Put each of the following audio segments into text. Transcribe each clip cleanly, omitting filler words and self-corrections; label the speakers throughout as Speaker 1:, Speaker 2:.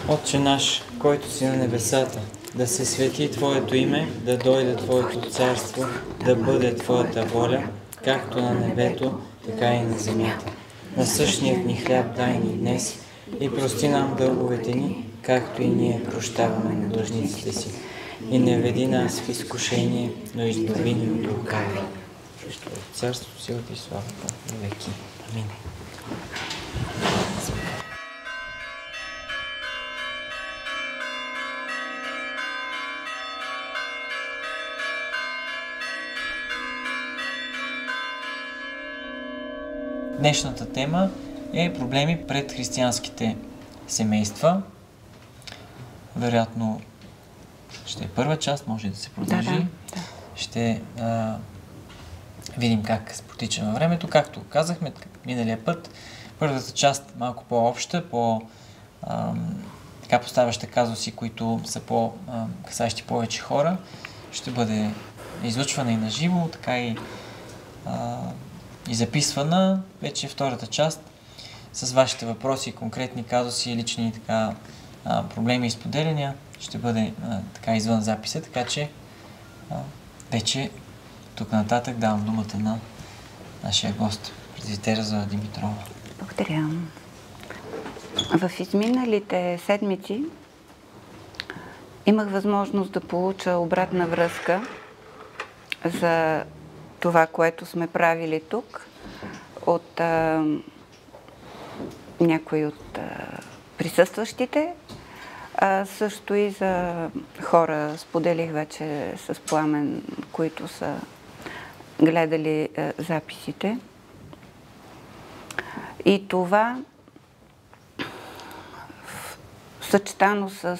Speaker 1: Отче наш, който си на небесата, да се свети Твоето име, да дойде Твоето царство, да бъде Твоята воля, както на небето, така и на земята. Насъщният ни хляб дай ни днес и прости нам дълговете ни, както и ние прощаваме на длъжниците си. И не веди нас в изкушение, но избави ни от лукави. Царството, силата и славата на веки. Амин. Днешната тема е проблеми пред християнските семейства. Вероятно ще е първа част, може да се продължи. Да. Ще видим как се протича във времето. Както казахме миналия път, първата част малко по-обща, така поставяща казуси, които са касаещи повече хора, ще бъде излъчвана и на живо, така и записвана. Вече втората част с вашите въпроси, конкретни казуси, лични проблеми и споделяния ще бъде така извън записа, така че вече тук нататък давам думата на нашия гост, презбитера Зоя Димитрова.
Speaker 2: Благодаря. В изминалите седмици имах възможност да получа обратна връзка за това, което сме правили тук от някои от присъстващите, също и за хора, споделих вече с Пламен, които са гледали записите. И това, съчетано с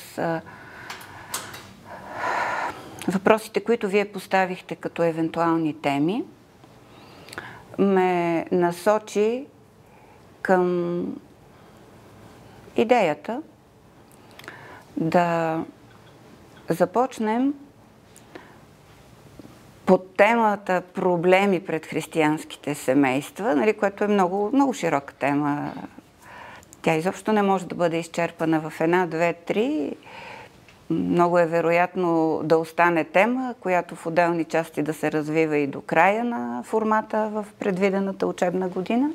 Speaker 2: въпросите, които вие поставихте като евентуални теми, ме насочи към идеята да започнем под темата проблеми пред християнските семейства, което е много, много широка тема. Тя изобщо не може да бъде изчерпана в една, две, три. Много е вероятно да остане тема, която в отделни части да се развива и до края на формата в предвидената учебна година.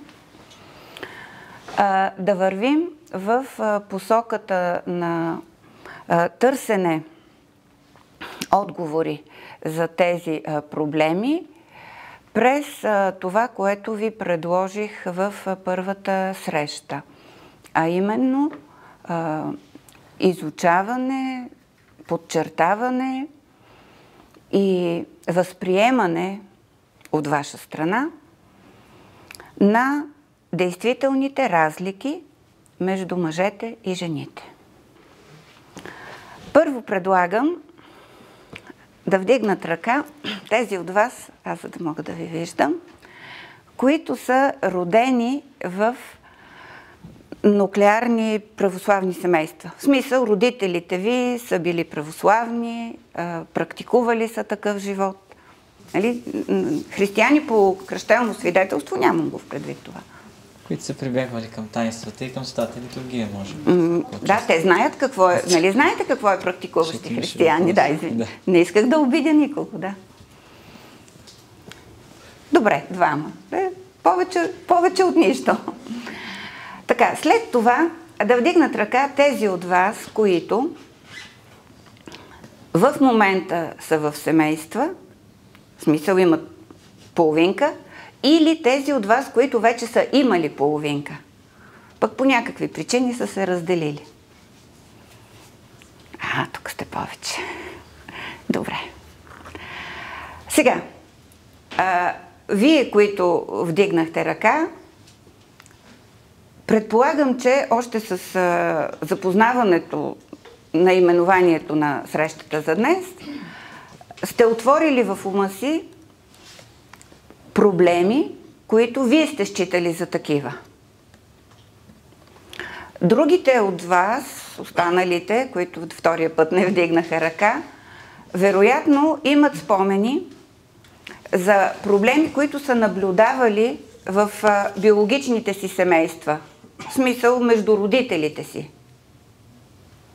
Speaker 2: Да вървим в посоката на търсене отговори за тези проблеми през това, което ви предложих в първата среща, а именно изучаване, подчертаване и възприемане от ваша страна на действителните разлики между мъжете и жените. Първо предлагам да вдигнат ръка тези от вас, аз за да мога да ви виждам, които са родени в нуклеарни православни семейства. В смисъл, родителите ви са били православни, практикували са такъв живот. Християни по кръщелно свидетелство, нямам го в предвид това.
Speaker 1: Които са прибягвали към таинствата и към святата литургия, може.
Speaker 2: Да, те знаят какво е. Нали знаете какво е практикуващи християни? Да. Не исках да обидя никого, да. Добре, двама. Повече от нищо. Така, след това да вдигнат ръка тези от вас, които в момента са в семейства, в смисъл имат половинка, или тези от вас, които вече са имали половинка, пък по някакви причини са се разделили. Тук сте повече. Добре. Сега, вие, които вдигнахте ръка, предполагам, че още с запознаването на именованието на срещата за днес, сте отворили в ума си проблеми, които вие сте считали за такива. Другите от вас, останалите, които втория път не вдигнаха ръка, вероятно имат спомени за проблеми, които са наблюдавали в биологичните си семейства. В смисъл между родителите си.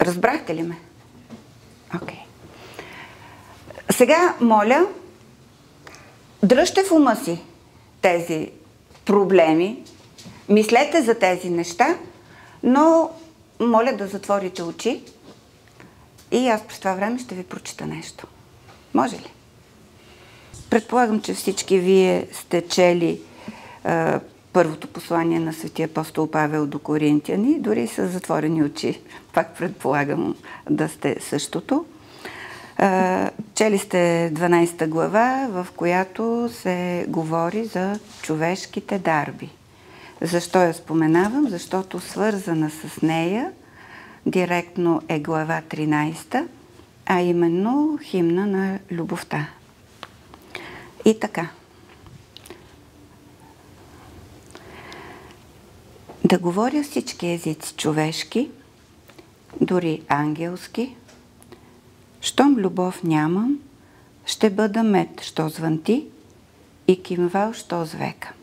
Speaker 2: Разбрахте ли ме? Окей. Сега, моля, дръжте в ума си тези проблеми, мислете за тези неща, но моля да затворите очи и аз през това време ще ви прочита нещо. Може ли? Предполагам, че всички вие сте чели първото послание на светия апостол Павел до Коринтияни, дори с затворени очи. Пак предполагам да сте същото. Чели сте 12 глава, в която се говори за човешките дарби. Защо я споменавам? Защото свързана с нея директно е глава 13, а именно химна на любовта. И така. Да говоря всички езици човешки, дори ангелски, щом любов нямам, ще бъда мед, що звънти, и кимвал, що звека.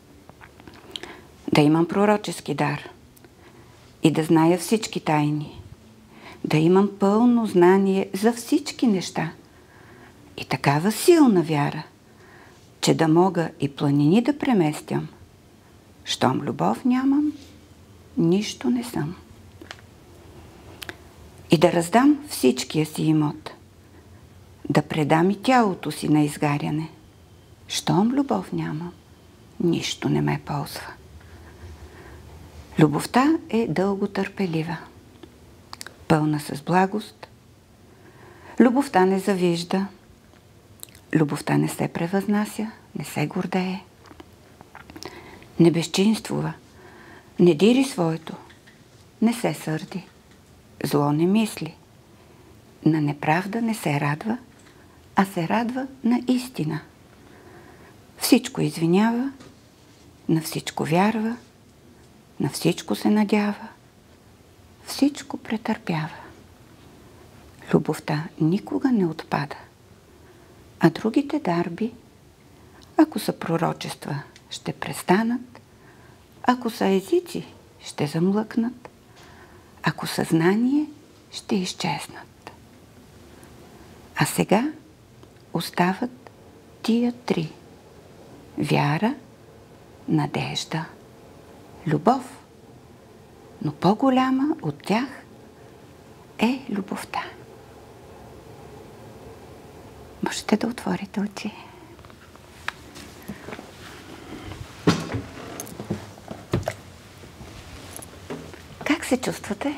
Speaker 2: Да имам пророчески дар и да зная всички тайни, да имам пълно знание за всички неща и такава силна вяра, че да мога и планини да преместям. Щом любов нямам, нищо не съм. И да раздам всичкия си имот, да предам и тялото си на изгаряне. Щом любов нямам, нищо не ме ползва. Любовта е дълго търпелива, пълна с благост. Любовта не завижда, любовта не се превъзнася, не се гордее, не безчинствува, не дири своето, не се сърди, зло не мисли, на неправда не се радва, а се радва на истина. Всичко извинява, на всичко вярва, на всичко се надява, всичко претърпява. Любовта никога не отпада, а другите дарби, ако са пророчества, ще престанат, ако са езици, ще замлъкнат, ако са знание, ще изчезнат. А сега остават тия три: вяра, надежда, любов. Но по-голяма от тях е любовта. Можете да отворите очи. Как се чувствате?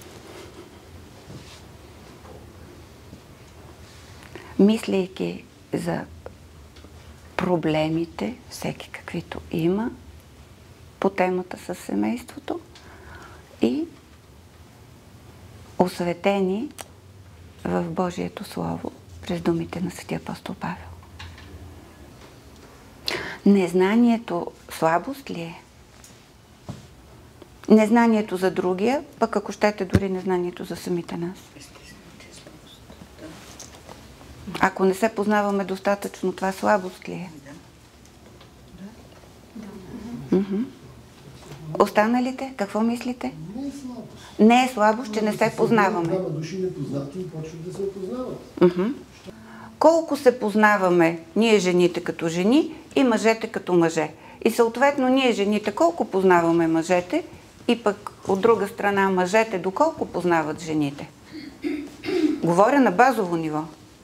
Speaker 2: Мислейки за проблемите, всеки каквито има, по темата със семейството и осветени в Божието Слово през думите на светия апостол Павел. Незнанието слабост ли е? Незнанието за другия, пък ако щете дори незнанието за самите нас. Ако не се познаваме достатъчно, това слабост ли е? Останалите, какво мислите?
Speaker 3: Не е слабост.
Speaker 2: Не е слабост, че не се познаваме.
Speaker 3: Двама души непознати и почват да се опознават.
Speaker 2: Колко се познаваме ние жените като жени и мъжете като мъже. И съответно ние жените колко познаваме мъжете и пък от друга страна мъжете доколко познават жените. Говоря на базово ниво.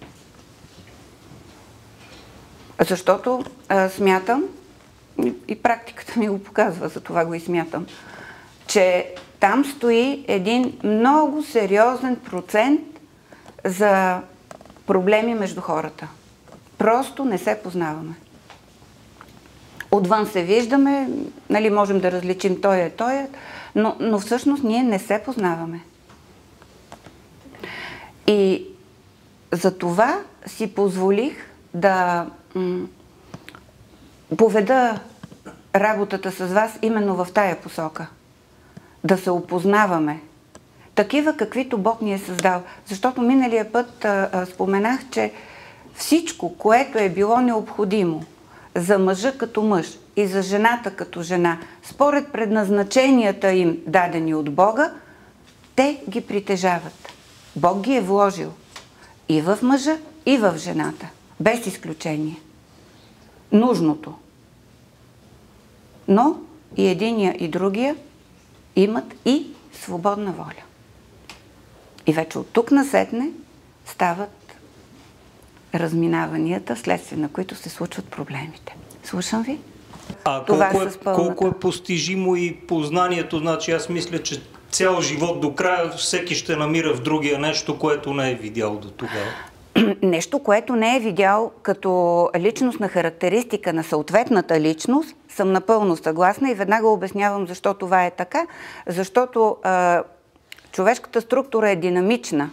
Speaker 2: Защото смятам, и практиката ми го показва, за това го и смятам, че там стои един много сериозен процент за проблеми между хората. Просто не се познаваме. Отвън се виждаме, нали, можем да различим той е, но всъщност ние не се познаваме. И за това си позволих да поведа работата с вас именно в тая посока. Да се опознаваме. Такива, каквито Бог ни е създал. Защото миналия път споменах, че всичко, което е било необходимо за мъжа като мъж и за жената като жена, според предназначенията им, дадени от Бога, те ги притежават. Бог ги е вложил и в мъжа, и в жената. Без изключение. Нужното. Но и единия, и другия имат и свободна воля. И вече от тук насетне стават разминаванията, следствие на които се случват проблемите. Слушам ви.
Speaker 4: А колко е постижимо и познанието? Значи аз мисля, че цял живот до края всеки ще намира в другия нещо, което не е видял до тогава.
Speaker 2: Нещо, което не е видял като личностна характеристика на съответната личност, съм напълно съгласна и веднага обяснявам защо това е така. Защото човешката структура е динамична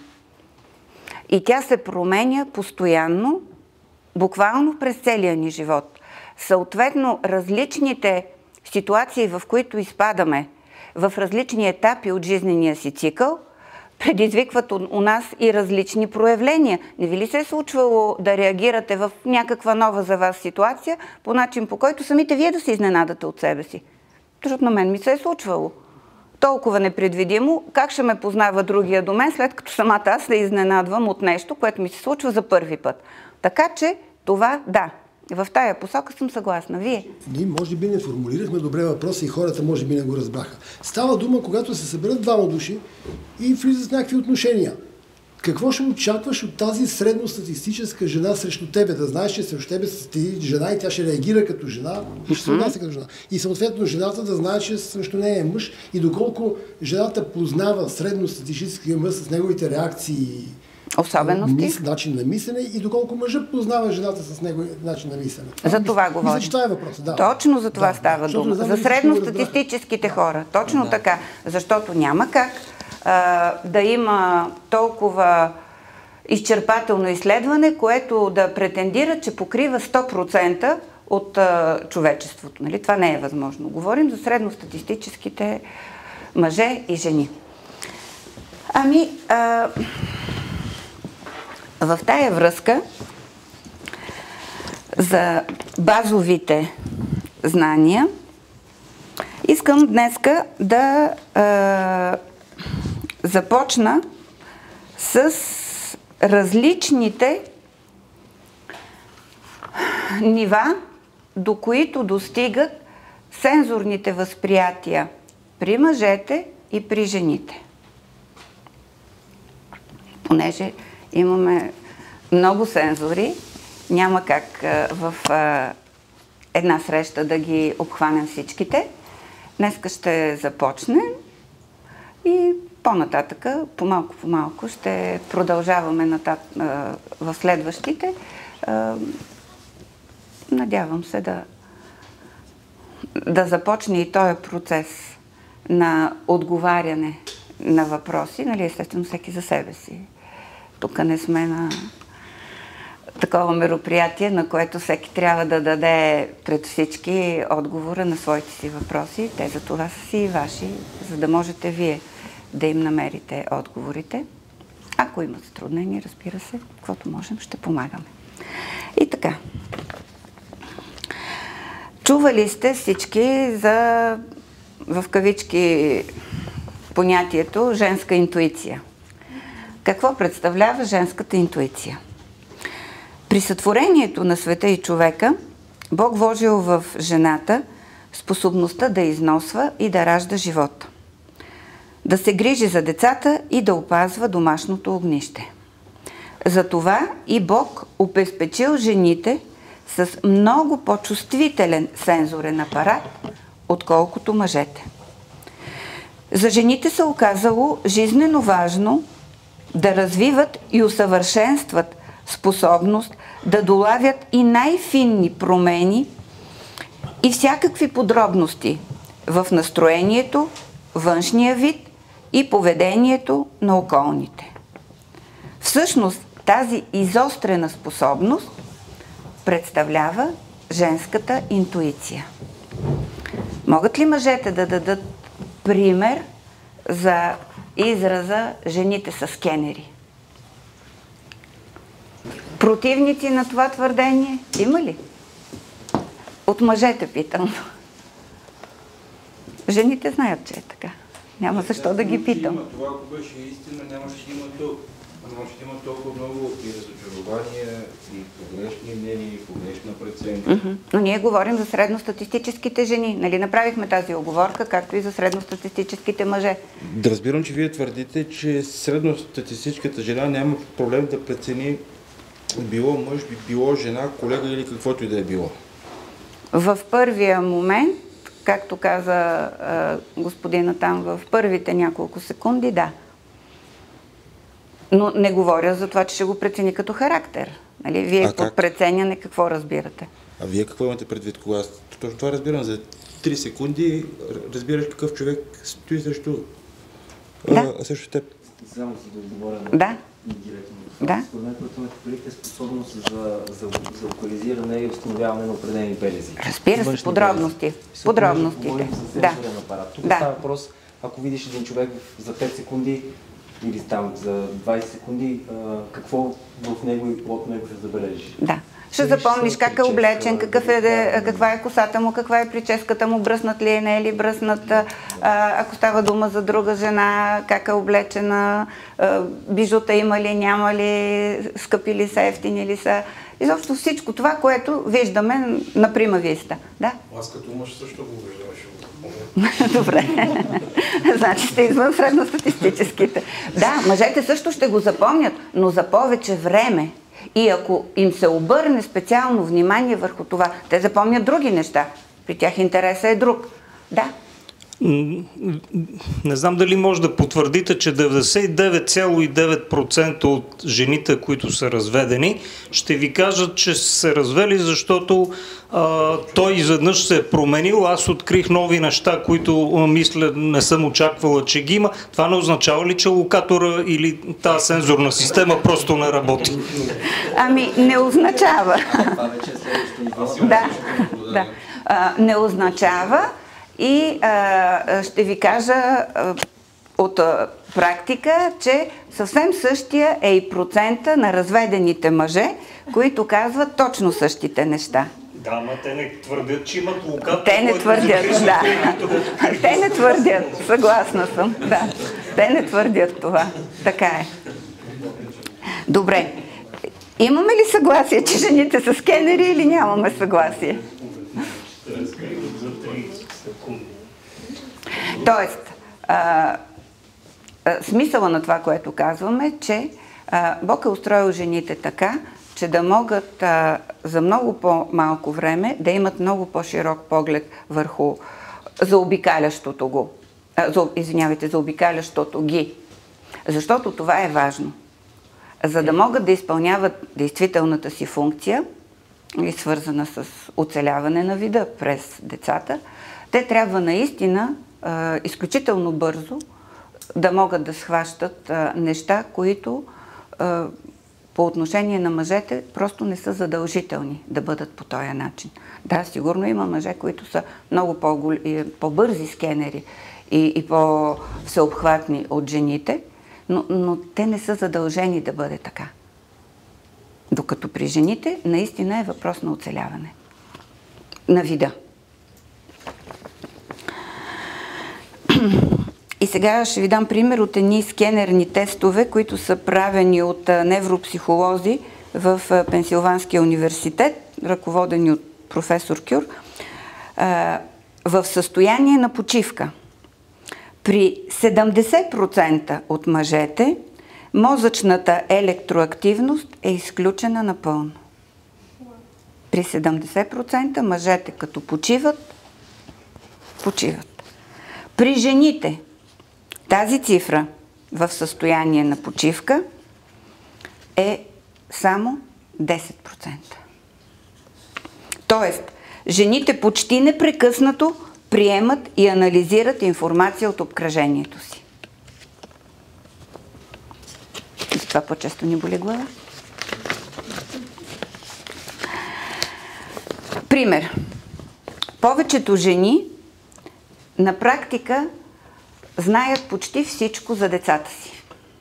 Speaker 2: и тя се променя постоянно, буквално през целия ни живот. Съответно, различните ситуации, в които изпадаме в различни етапи от жизнения си цикъл, предизвикват у нас и различни проявления. Не ви ли се е случвало да реагирате в някаква нова за вас ситуация по начин, по който самите вие да се изненадате от себе си? Защото на мен ми се е случвало. Толкова непредвидимо, как ще ме познава другия до мен, след като самата аз се изненадвам от нещо, което ми се случва за първи път. Така че това, да, в тая посока съм съгласна. Вие?
Speaker 3: Ние може би не формулирахме добре въпроса и хората може би не го разбраха. Става дума, когато се съберат двама души и влизат в някакви отношения. Какво ще очакваш от тази средностатистическа жена срещу тебе? Да знаеш, че срещу тебе стои жена и тя ще реагира като жена и ще се отнася като жена. И съответно жената да знае, че срещу нея е мъж и доколко жената познава средностатистическия мъж с неговите реакции,
Speaker 2: особености,
Speaker 3: начин на мислене и доколко мъжът познава жената с него начин на мислене.
Speaker 2: За това говорим.
Speaker 3: Мисля, че това е въпрос. Да.
Speaker 2: Точно за това става дума. За средностатистическите хора. Точно така. Защото няма как да има толкова изчерпателно изследване, което да претендира, че покрива 100% от човечеството. Нали? Това не е възможно. Говорим за средностатистическите мъже и жени. Ами, в тая връзка за базовите знания искам днеска да започна с различните нива, до които достигат сензорните възприятия при мъжете и при жените. Понеже имаме много сензори, няма как в една среща да ги обхванем всичките. Днеска ще започнем и по-нататъка, по-малко ще продължаваме в следващите. Надявам се да започне и този процес на отговаряне на въпроси, нали, естествено всеки за себе си. Тук не сме на такова мероприятие, на което всеки трябва да даде пред всички отговора на своите си въпроси. Те за това са си и ваши, за да можете вие да им намерите отговорите. Ако има затруднения, разбира се, каквото можем, ще помагаме. И така. Чували сте всички за, в кавички, понятието женска интуиция. Какво представлява женската интуиция? При сътворението на света и човека, Бог вложил в жената способността да износва и да ражда живот, да се грижи за децата и да опазва домашното огнище. Затова и Бог обезпечил жените с много по-чувствителен сензорен апарат, отколкото мъжете. За жените се оказало жизнено важно да развиват и усъвършенстват способност да долавят и най-финни промени и всякакви подробности в настроението, външния вид и поведението на околните. Всъщност тази изострена способност представлява женската интуиция. Могат ли мъжете да дадат пример за израза жените са скенери? Противници на това твърдение има ли? От мъжете питам. Жените знаят, че е така. Няма защо да ги питам.
Speaker 5: Това, ако беше истина, нямаше да има толкова много и разочарования, и погрешни мнения, и погрешна преценка.
Speaker 2: Но ние говорим за средностатистическите жени. Нали направихме тази оговорка, както и за средностатистическите мъже.
Speaker 5: Да разбирам, че вие твърдите, че средностатистическата жена няма проблем да прецени било мъж, било жена, колега или каквото и да е било.
Speaker 2: В първия момент, както каза господина там, в първите няколко секунди, да. Но не говоря за това, че ще го прецени като характер. Нали? Вие под преценяне какво разбирате?
Speaker 5: А вие какво имате предвид? Кога? Точно това разбирам. За 3 секунди разбираш какъв човек стои срещу теб.
Speaker 6: Само за да отговоря
Speaker 2: на
Speaker 6: директно.
Speaker 2: Да.
Speaker 6: Според мен, което метафорите е способност за локализиране и установяване на определени белези.
Speaker 2: Разбира се, подробности. Подробностите.
Speaker 6: Говорим за сенсорен апарат. Тук става въпрос, ако видиш един човек за 5 секунди или там за 20 секунди, какво в него и от него ще забележиш.
Speaker 2: Да. Ще запомниш как е облечен, каква е косата му, каква е прическата му, бръснат ли е, не е ли бръснат, ако става дума за друга жена, как е облечена, бижута има ли, няма ли, скъпи ли са, ефтини ли са. Изобщо всичко това, което виждаме на прима виста. Да?
Speaker 7: Аз като мъж също го виждам.
Speaker 2: Добре. Значи сте извън средностатистическите. Да, мъжете също ще го запомнят, но за повече време. И ако им се обърне специално внимание върху това, те запомнят други неща. При тях интересът е друг. Да.
Speaker 4: Не знам дали може да потвърдите, че 99,9% от жените, които са разведени, ще ви кажат, че са се развели, защото той изведнъж се е променил. Аз открих нови неща, които мисля не съм очаквала, че ги има. Това не означава ли, че локатора или тази сензорна система просто не работи?
Speaker 2: Ами, не означава. Да. Не означава. И ще ви кажа от практика, че съвсем същия е и процента на разведените мъже, които казват точно същите неща.
Speaker 4: Да, но те не твърдят, че имат локатор.
Speaker 2: Те не твърдят, да. Те не твърдят, съгласна съм. Да. Те не твърдят това. Така е. Добре. Имаме ли съгласие, че жените са скенери или нямаме съгласие? Тоест, смисъла на това, което казваме, че Бог е устроил жените така, че да могат за много по-малко време да имат много по-широк поглед върху заобикалящото го. Заобикалящото ги. Защото това е важно. За да могат да изпълняват действителната си функция, свързана с оцеляване на вида през децата, те трябва наистина изключително бързо да могат да схващат неща, които по отношение на мъжете просто не са задължителни да бъдат по този начин. Да, сигурно има мъже, които са много по-бързи скенери и по-всеобхватни от жените, но те не са задължени да бъде така. Докато при жените наистина е въпрос на оцеляване на вида. И сега ще ви дам пример от едни скенерни тестове, които са правени от невропсихолози в Пенсилванския университет, ръководени от професор Кюр, в състояние на почивка. При 70% от мъжете мозъчната електроактивност е изключена напълно. При 70% мъжете като почиват. При жените тази цифра в състояние на почивка е само 10%. Тоест, жените почти непрекъснато приемат и анализират информация от обкръжението си. Затова по-често ни боли глава. Пример. Повечето жени на практика знаят почти всичко за децата си.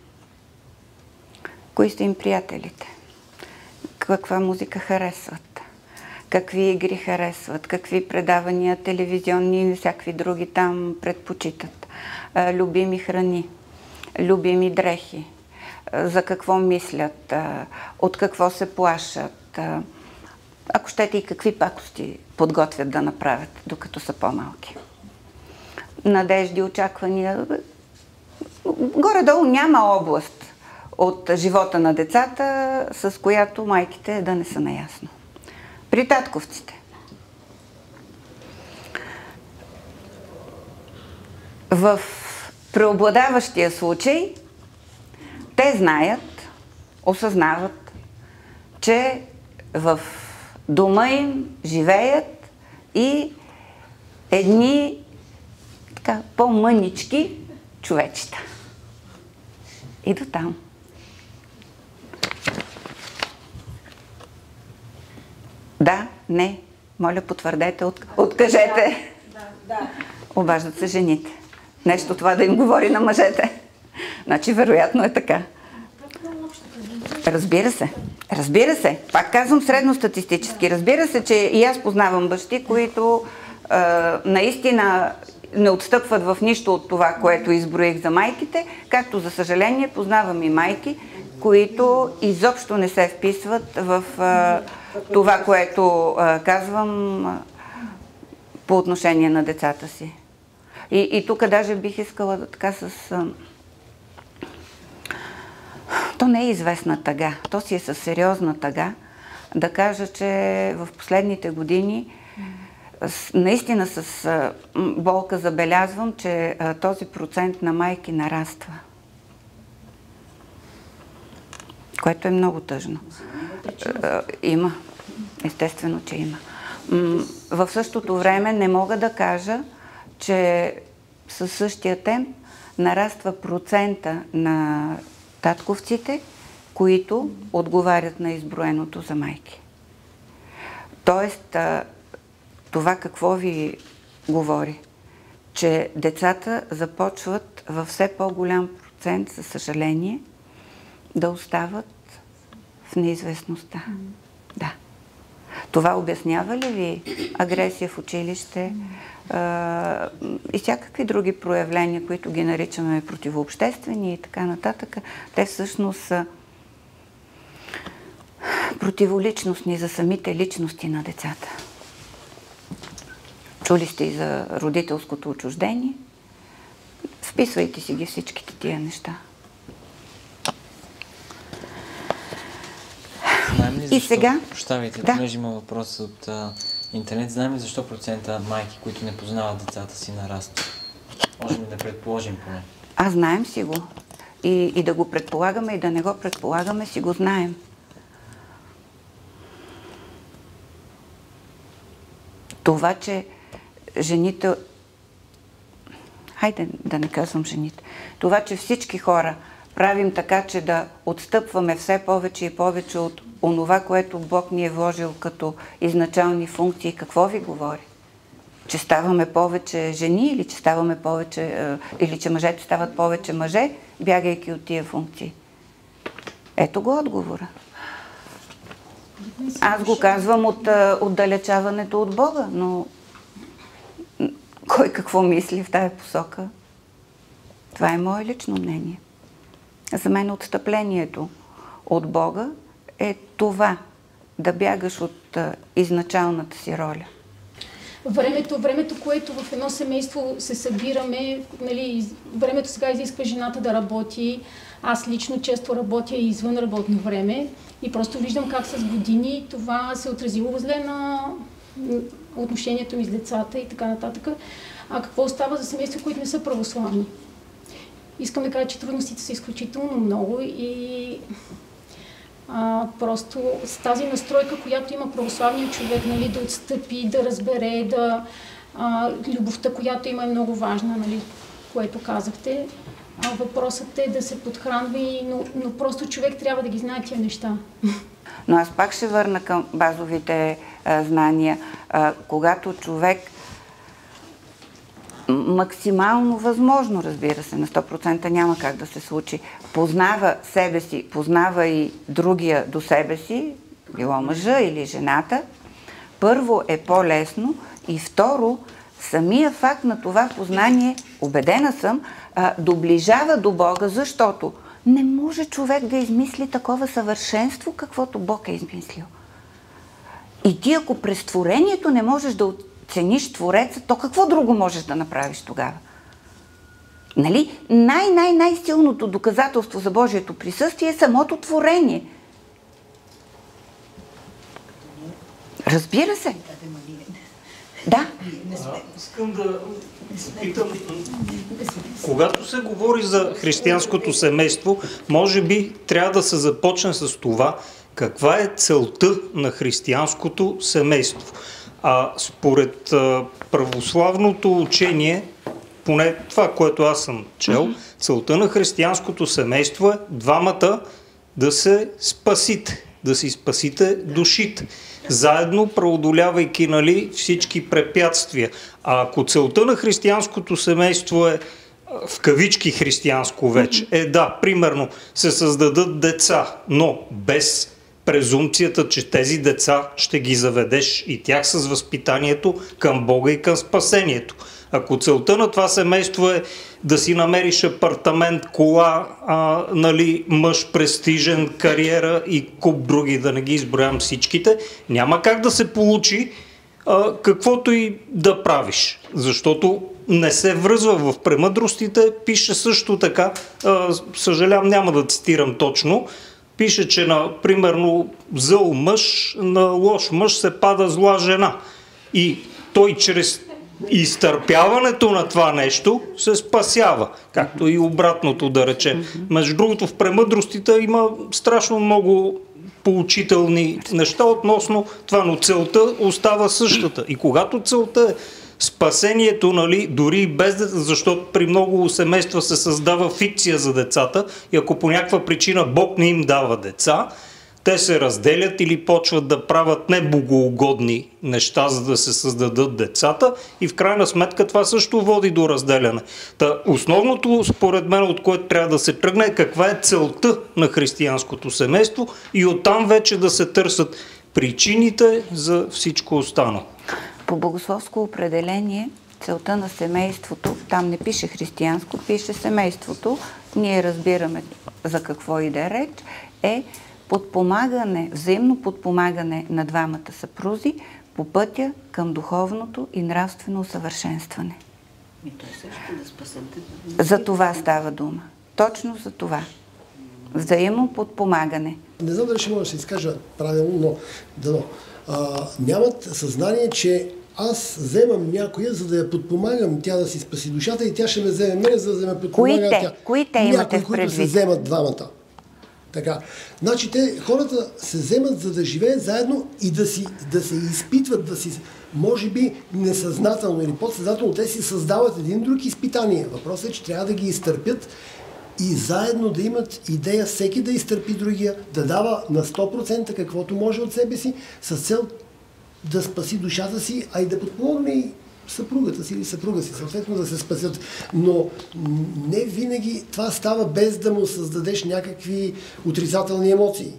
Speaker 2: Кои са им приятелите? Каква музика харесват? Какви игри харесват? Какви предавания телевизионни или всякакви други там предпочитат? любими храни, любими дрехи, за какво мислят, от какво се плашат, ако щете и какви пакости подготвят да направят, докато са по-малки. Надежди, очаквания. Горе-долу няма област от живота на децата, с която майките да не са наясно. При татковците. В преобладаващия случай те знаят, осъзнават, че в дома им живеят и едни така по-мънички човечета. И до там. Да, не, моля потвърдете, откажете.
Speaker 8: Да.
Speaker 2: Обаждат се жените. Нещо това да им говори на мъжете. Значи, вероятно е така. Разбира се. Пак казвам средностатистически. Разбира се, че и аз познавам бащи, които наистина не отстъпват в нищо от това, което изброих за майките, както за съжаление познавам и майки, които изобщо не се вписват в това, което казвам по отношение на децата си. И тук даже бих искала така с... То не е известна тъга, то си е със сериозна тъга, да кажа, че в последните години наистина с болка забелязвам, че този процент на майки нараства. Което е много тъжно. Има. Естествено, че има. В същото време не мога да кажа, че със същия темп нараства процента на татковците, които отговарят на изброеното за майки. Тоест, това какво ви говори? Че децата започват във все по-голям процент, със съжаление, да остават в неизвестността. Да. Това обяснява ли ви агресия в училище и всякакви други проявления, които ги наричаме противообществени и така нататък? Те всъщност са противоличностни за самите личности на децата. Чули сте и за родителското отчуждение? Вписвайте си ги всичките тия неща.
Speaker 1: Знаем ли защо,
Speaker 2: и сега?
Speaker 1: Прощавайте,
Speaker 2: Да.
Speaker 1: понеже има въпрос от интернет, знаем ли защо процента майки, които не познават децата си, нараства? Можем ли да предположим поне?
Speaker 2: Знаем си го. И да го предполагаме, и да не го предполагаме, си го знаем. Това, че жените... Хайде да не казвам жените. Това, че всички хора правим така, че да отстъпваме все повече и повече от онова, което Бог ни е вложил като изначални функции, какво ви говори? Че ставаме повече жени или че ставаме повече, или че мъжете стават повече мъже, бягайки от тия функции? Ето го отговора. Аз го казвам от отдалечаването от Бога, но кой какво мисли в тая посока? Това е мое лично мнение. За мен отстъплението от Бога е това, да бягаш от изначалната си роля.
Speaker 8: Времето, което в едно семейство се събираме, нали, времето сега изисква жената да работи. Аз лично често работя извън работно време и просто виждам как с години това се отразило зле на отношението ми с децата и така нататък. А какво остава за семейства, които не са православни? Искам да кажа, че трудностите са изключително много и просто с тази настройка, която има православният човек, нали, да отстъпи, да разбере, любовта, която има, е много важна, нали, което казахте. Въпросът е да се подхранва, но просто човек трябва да ги знае тия неща.
Speaker 2: Но аз пак ще върна към базовите знания. Когато човек максимално възможно, разбира се, на 100% няма как да се случи, познава себе си, познава и другия до себе си, било мъжа или жената, първо е по-лесно и второ, самия факт на това познание, убедена съм, доближава до Бога, защото не може човек да измисли такова съвършенство, каквото Бог е измислил. И ти, ако през творението не можеш да оцениш Твореца, то какво друго можеш да направиш тогава? Нали? Най-силното доказателство за Божието присъствие е самото творение. Разбира се. Да.
Speaker 4: Искам да питам, когато се говори за християнското семейство, може би трябва да се започне с това, каква е целта на християнското семейство. Според православното учение, поне това, което аз съм чел, целта на християнското семейство е двамата да се спасите, да си спасите душите, заедно преодолявайки, нали, всички препятствия. А ако целта на християнското семейство е в кавички християнско вече, примерно се създадат деца, но без презумпцията, че тези деца ще ги заведеш и тях с възпитанието към Бога и към спасението. Ако целта на това семейство е да си намериш апартамент, кола, нали, мъж, престижен, кариера и куп други, да не ги изброявам всичките, няма как да се получи каквото и да правиш. Защото не се връзва в премъдростите. Пише също така, съжалявам, няма да цитирам точно, пише, че на, примерно, зъл мъж, на лош мъж се пада зла жена. И той чрез изтърпяването на това нещо се спасява. Както и обратното, да речем. Между другото, в премъдростите има страшно много поучителни неща относно това, но целта остава същата. И когато целта е спасението, нали, дори и без деца, защото при много семейства се създава фикция за децата и ако по някаква причина Бог не им дава деца, те се разделят или почват да правят небогоугодни неща, за да се създадат децата и в крайна сметка това също води до разделяне. Основното, според мен, от което трябва да се тръгне, е каква е целта на християнското семейство и оттам вече да се търсят причините за всичко останало.
Speaker 2: По богословско определение, целта на семейството, там не пише християнско, пише семейството, ние разбираме за какво иде реч, е подпомагане, взаимно подпомагане на двамата съпрузи по пътя към духовното и нравствено усъвършенстване. За това става дума. Точно за това. Взаимно подпомагане.
Speaker 3: Не знам дали ще мога да се изкажа правилно, но дано. Нямат съзнание, че аз вземам някоя, за да я подпомагам, тя да си спаси душата и тя ще ме вземе мене, за да ме подпомага тя.
Speaker 2: Кои те имате в предвид?
Speaker 3: Които се вземат двамата. Така. Значи хората се вземат, за да живеят заедно и да се изпитват, може би несъзнателно или подсъзнателно, те си създават един друг изпитание. Въпросът е, че трябва да ги изтърпят и заедно да имат идея всеки да изтърпи другия, да дава на 100% каквото може от себе си, с цел да спаси душата си, а и да подпомогне и съпругата си или съпруга си, съответно да се спасят. Но не винаги това става без да му създадеш някакви отрицателни емоции.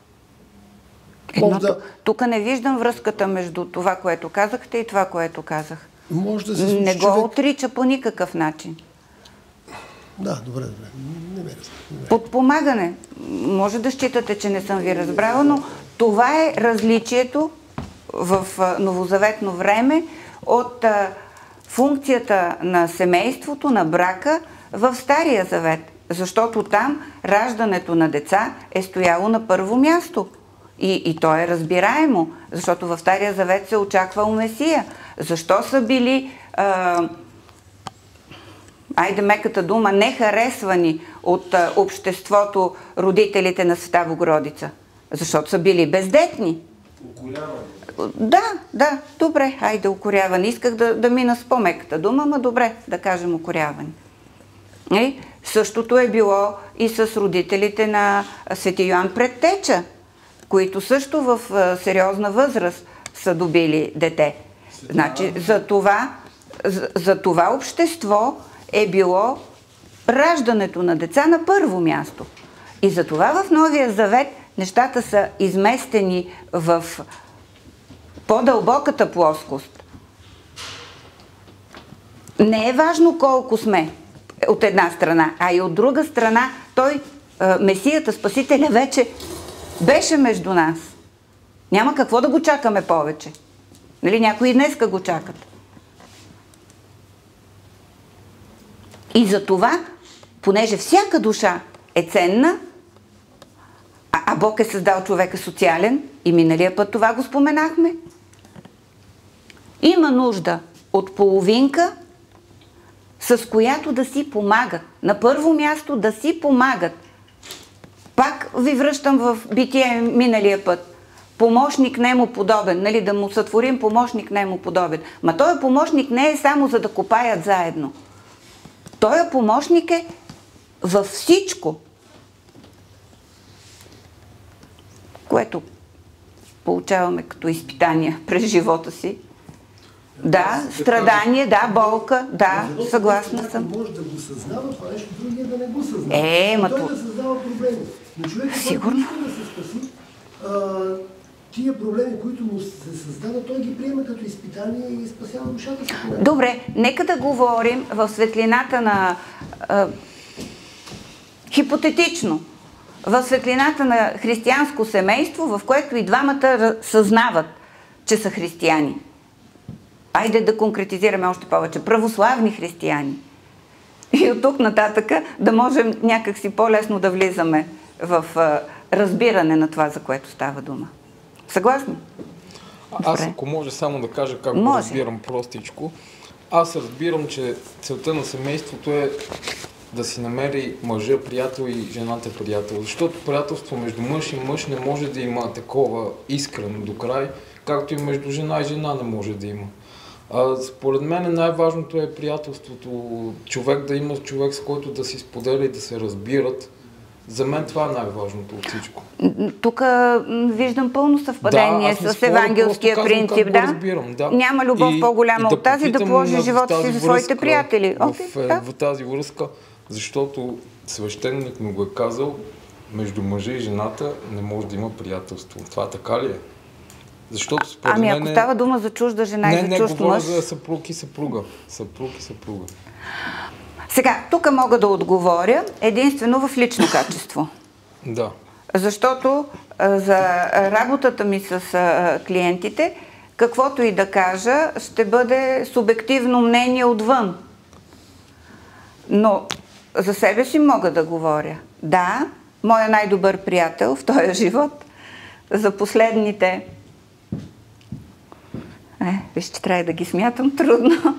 Speaker 2: Тук не виждам връзката между това, което казахте и това, което казах.
Speaker 3: Може да се случи,
Speaker 2: не го отрича по никакъв начин.
Speaker 3: Да, добре. Не ме разбира.
Speaker 2: Подпомагане. Може да считате, че не съм ви разбрала, но това е различието в новозаветно време от функцията на семейството, на брака в Стария завет. Защото там раждането на деца е стояло на първо място. И то е разбираемо, защото в Стария завет се очаквал Месия. Защо са били, айде меката дума, не харесвани от обществото родителите на Света Богородица? Защото са били бездетни. Да, добре, айде укоряване. Исках да мина с по-меката дума, ама добре, да кажем укоряване. Същото е било и с родителите на Свети Йоан Предтеча, които също в сериозна възраст са добили дете. Значи, за това общество е било раждането на деца на първо място. И за това в Новия завет нещата са изместени в по-дълбоката плоскост. Не е важно колко сме от една страна, а и от друга страна той, Месията, Спасителя, вече беше между нас. Няма какво да го чакаме повече. Нали, някои днеска го чакат. И за това, понеже всяка душа е ценна, а Бог е създал човека социален, и миналия път това го споменахме, има нужда от половинка, с която да си помагат. На първо място да си помагат. Пак ви връщам в битие миналия път. Помощник нему подобен, нали, да му сътворим помощник нему подобен. Ма този помощник не е само за да копаят заедно. Той помощник е във всичко, което получаваме като изпитания през живота си. Да, страдание, да, болка, да, съгласна съм.
Speaker 3: Може да го съзнава това нещо, другия да не го съзнава. Той да създава проблеми. Но човек, който иска да се спаси, тия проблеми, които му се създават, той ги приема като изпитание и спасява душата си.
Speaker 2: Добре, нека да говорим в светлината на хипотетично, в светлината на християнско семейство, в което и двамата съзнават, че са християни. Айде да конкретизираме още повече. Православни християни. И от тук нататъка да можем някакси по-лесно да влизаме в разбиране на това, за което става дума. Съгласни?
Speaker 9: Аз, ако може само да кажа как го разбирам простичко, аз разбирам, че целта на семейството е да си намери мъжа приятел и жената приятел. Защото приятелство между мъж и мъж не може да има такова искрено до край, както и между жена и жена не може да има. Според мен най-важното е приятелството, човек да има човек, с който да си споделя и да се разбират. За мен това е най-важното от всичко.
Speaker 2: Тук виждам пълно съвпадение с евангелския принцип.
Speaker 9: Да.
Speaker 2: Няма любов по-голяма от тази да положи живота си за своите приятели.
Speaker 9: В тази връзка, защото свещеник ми го е казал, между мъжа и жената не може да има приятелство. Това така ли е? Защото според мен...
Speaker 2: ако става дума за чужда жена и за чужд мъж...
Speaker 9: Не, говоря за съпруг и съпруга. Съпруг и съпруга.
Speaker 2: Сега, тук мога да отговоря единствено в лично качество.
Speaker 9: Да.
Speaker 2: Защото за работата ми с клиентите, каквото и да кажа, ще бъде субективно мнение отвън. Но за себе си мога да говоря. Да, моя най-добър приятел в този живот за последните... виж, че трябва да ги смятам трудно.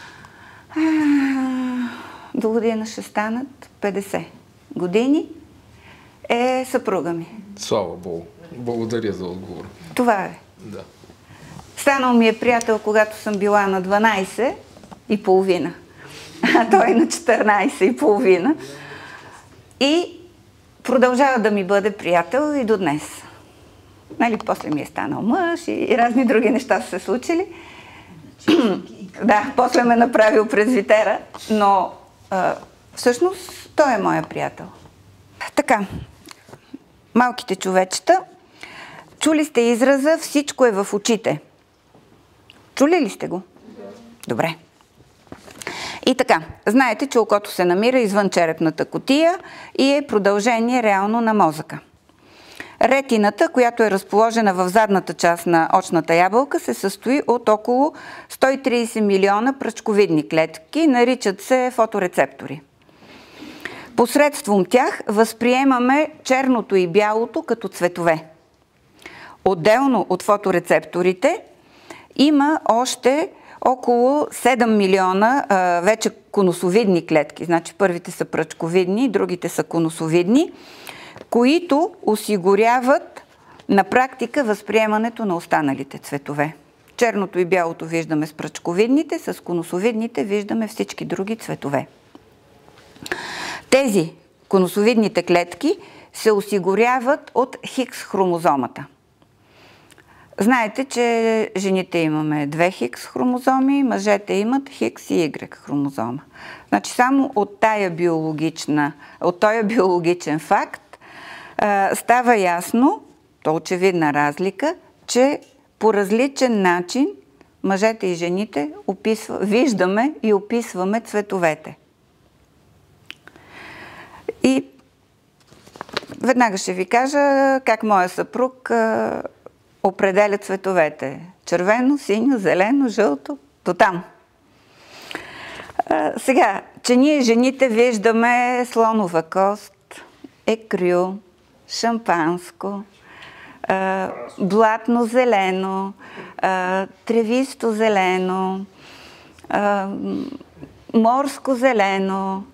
Speaker 2: До година ще станат 50 години, е съпруга ми.
Speaker 9: Слава Богу. Благодаря за отговор.
Speaker 2: Това е.
Speaker 9: Да.
Speaker 2: Станал ми е приятел, когато съм била на 12 и половина. А той е на 14 и половина. И продължава да ми бъде приятел и до днес. Нали, после ми е станал мъж и разни други неща са се случили. Да, после ме направил презвитера, но всъщност той е моя приятел. Така, малките човечета, чули сте израза "всичко е в очите"? Чули ли сте го? Добре. И така, знаете, че окото се намира извън черепната кутия и е продължение реално на мозъка. Ретината, която е разположена в задната част на очната ябълка, се състои от около 130 милиона пръчковидни клетки, наричат се фоторецептори. Посредством тях възприемаме черното и бялото като цветове. Отделно от фоторецепторите има още около 7 милиона вече конусовидни клетки. Значи първите са пръчковидни, другите са конусовидни, които осигуряват на практика възприемането на останалите цветове. Черното и бялото виждаме с пръчковидните, с конусовидните виждаме всички други цветове. Тези конусовидните клетки се осигуряват от Хикс хромозомата. Знаете, че жените имаме 2 Хикс хромозоми, мъжете имат Хикс и Y хромозома. Значи само от този биологичен факт става ясно, то очевидна разлика, че по различен начин мъжете и жените виждаме и описваме цветовете. И веднага ще ви кажа как моя съпруг определя цветовете. Червено, синьо, зелено, жълто, до там. Сега, че ние жените виждаме слонова кост, екрю, шампанско, блатно зелено, тревисто зелено, морско зелено,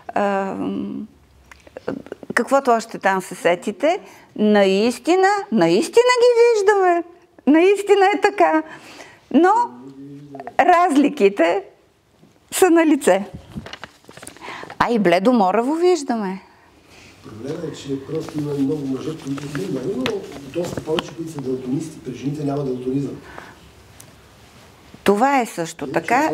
Speaker 2: каквото още там се сетите, наистина ги виждаме. Наистина е така. Но разликите са на лице. А и бледомораво виждаме.
Speaker 3: Проблемът е, че просто има много мъже, които не много, но доста повече, които са далтонисти. При жените няма далтонизъм.
Speaker 2: Това е също така.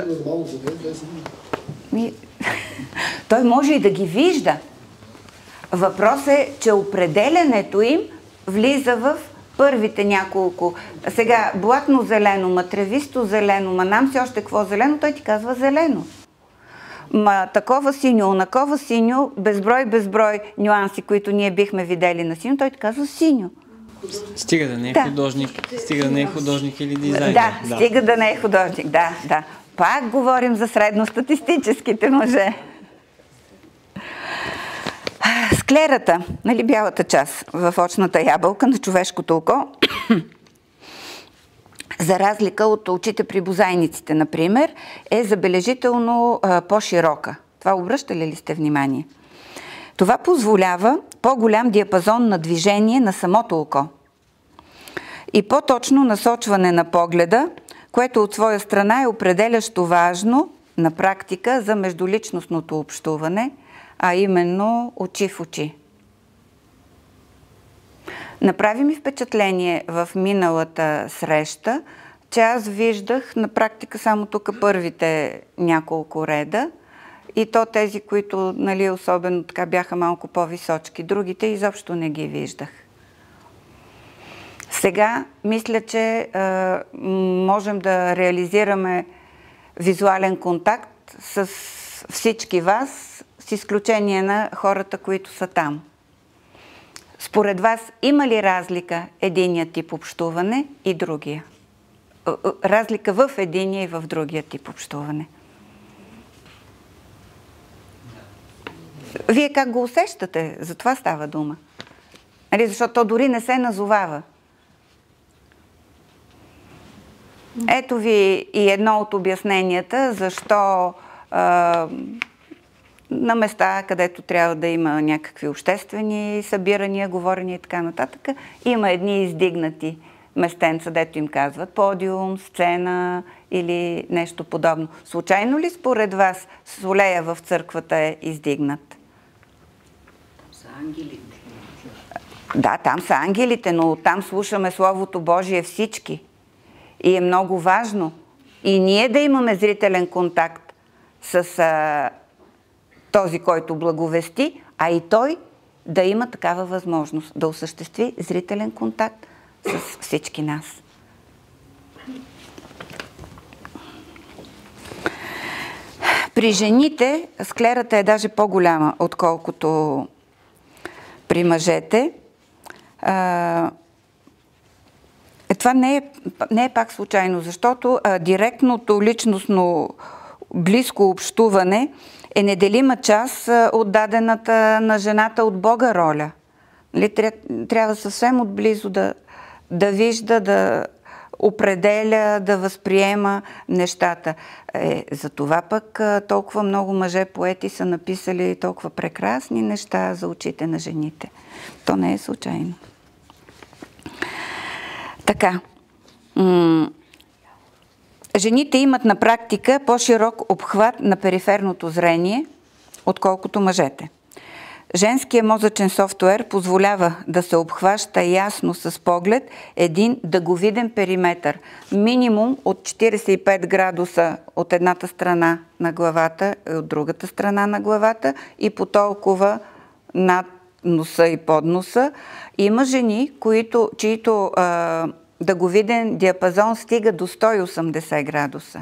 Speaker 2: Той може и да ги вижда. Въпрос е, че определянето им влиза в първите няколко. Сега, блатно зелено, матревисто зелено, нам си още какво зелено, той ти казва зелено. Такова синьо, онакова синьо, безброй нюанси, които ние бихме видели на синьо, той ти казва синьо.
Speaker 1: Стига да не е художник, стига да не е художник или дизайнер.
Speaker 2: Да, стига да не е художник, да. Пак говорим за средностатистическите мъже. Склерата, нали, бялата част в очната ябълка на човешкото око, за разлика от очите при бозайниците, например, е забележително по-широка. Това обръщали ли сте внимание? Това позволява по-голям диапазон на движение на самото око и по-точно насочване на погледа, което от своя страна е определящо важно на практика за междуличностното общуване, а именно очи в очи. Направи ми впечатление в миналата среща, че аз виждах на практика само тук първите няколко реда и то тези, които, нали, особено така бяха малко по-височки. Другите изобщо не ги виждах. Сега мисля, че можем да реализираме визуален контакт с всички вас, с изключение на хората, които са там. Според вас има ли разлика единия тип общуване и другия? Разлика в единия и в другия тип общуване? Вие как го усещате? За това става дума. Защото то дори не се назовава. Ето ви и едно от обясненията, защо на места, където трябва да има някакви обществени събирания, говорения и така нататък, има едни издигнати местенца, дето им казват подиум, сцена или нещо подобно. Случайно ли според вас солея в църквата е издигнат? Там са ангелите. Да, там са ангелите, но там слушаме Словото Божие всички. И е много важно и ние да имаме зрителен контакт с този, който благовести, а и той да има такава възможност да осъществи зрителен контакт с всички нас. При жените склерата е даже по-голяма, отколкото при мъжете. Това не е пак случайно, защото директното личностно близко общуване е неделима част от дадената на жената от Бога роля. Трябва съвсем отблизо да вижда, да определя, да възприема нещата. За това пък толкова много мъже-поети са написали толкова прекрасни неща за очите на жените. То не е случайно. Така. Жените имат на практика по-широк обхват на периферното зрение, отколкото мъжете. Женският мозъчен софтуер позволява да се обхваща ясно с поглед един дъговиден периметър. Минимум от 45 градуса от едната страна на главата и от другата страна на главата и по толкова над носа и под носа. Има жени, чието дъговиден диапазон стига до 180 градуса.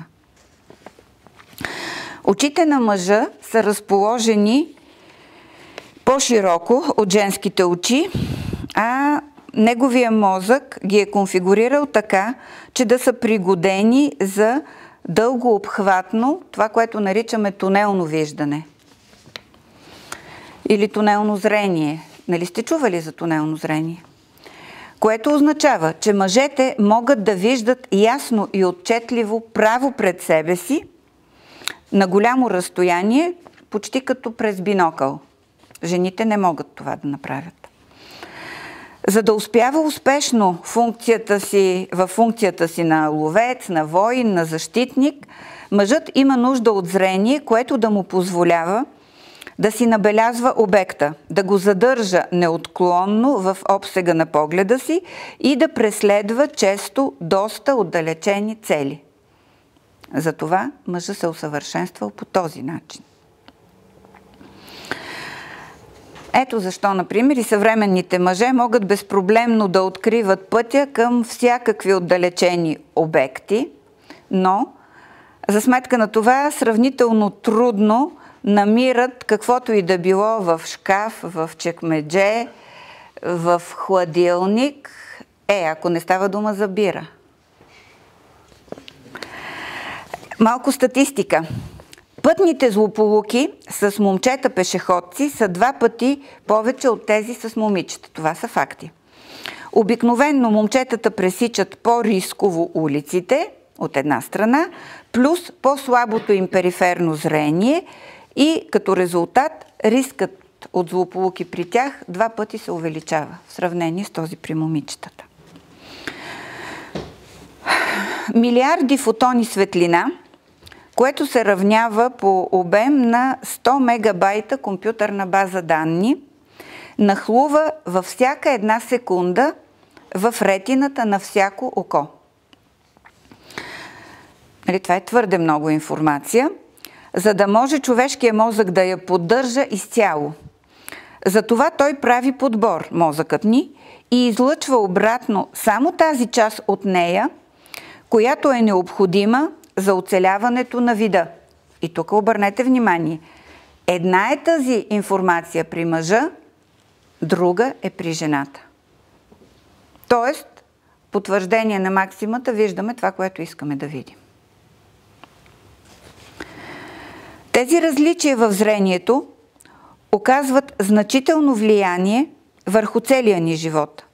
Speaker 2: Очите на мъжа са разположени по-широко от женските очи, а неговия мозък ги е конфигурирал така, че да са пригодени за дълго обхватно, това, което наричаме тунелно виждане. Или тунелно зрение. Нали сте чували за тунелно зрение? Което означава, че мъжете могат да виждат ясно и отчетливо право пред себе си на голямо разстояние, почти като през бинокъл. Жените не могат това да направят. За да успява успешно във функцията си на ловец, на воин, на защитник, мъжът има нужда от зрение, което да му позволява да си набелязва обекта, да го задържа неотклонно в обсега на погледа си и да преследва често доста отдалечени цели. Затова мъжът се усъвършенствал по този начин. Ето защо, например, и съвременните мъже могат безпроблемно да откриват пътя към всякакви отдалечени обекти, но за сметка на това сравнително трудно намират каквото и да било в шкаф, в чекмедже, в хладилник, ако не става дума за бира. Малко статистика. Пътните злополуки с момчета пешеходци са 2 пъти повече от тези с момичета. Това са факти. Обикновенно момчетата пресичат по-рисково улиците, от една страна, плюс по-слабото им периферно зрение и като резултат рискът от злополуки при тях 2 пъти се увеличава в сравнение с този при момичетата. Милиарди фотони светлина, което се равнява по обем на 100 мегабайта компютърна база данни, нахлува във всяка една секунда в ретината на всяко око. Това е твърде много информация, за да може човешкият мозък да я поддържа изцяло. Затова той прави подбор, мозъкът ни, и излъчва обратно само тази част от нея, която е необходима за оцеляването на вида. И тук обърнете внимание. Една е тази информация при мъжа, друга е при жената. Тоест, потвърждение на максимата, виждаме това, което искаме да видим. Тези различия в зрението оказват значително влияние върху целия ни живот.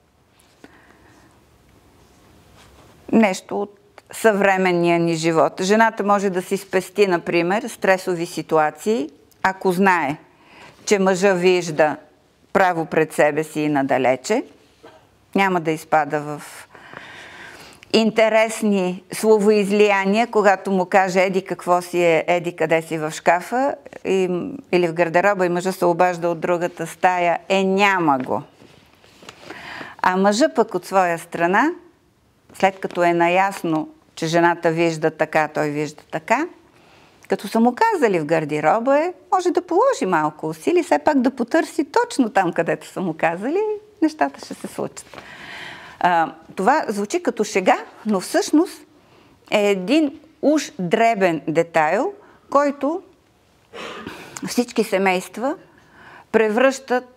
Speaker 2: Нещо от съвременния ни живот. Жената може да си спести, например, стресови ситуации, ако знае, че мъжа вижда право пред себе си и надалече, няма да изпада в интересни словоизлияния, когато му каже еди какво си е, еди къде си в шкафа или в гардероба и мъжа се обажда от другата стая, няма го. А мъжа пък от своя страна, след като е наясно, че жената вижда така, той вижда така, като са му казали в гардероба, може да положи малко усилие, все пак да потърси точно там, където са му казали, нещата ще се случат. Това звучи като шега, но всъщност е един уж дребен детайл, който всички семейства превръщат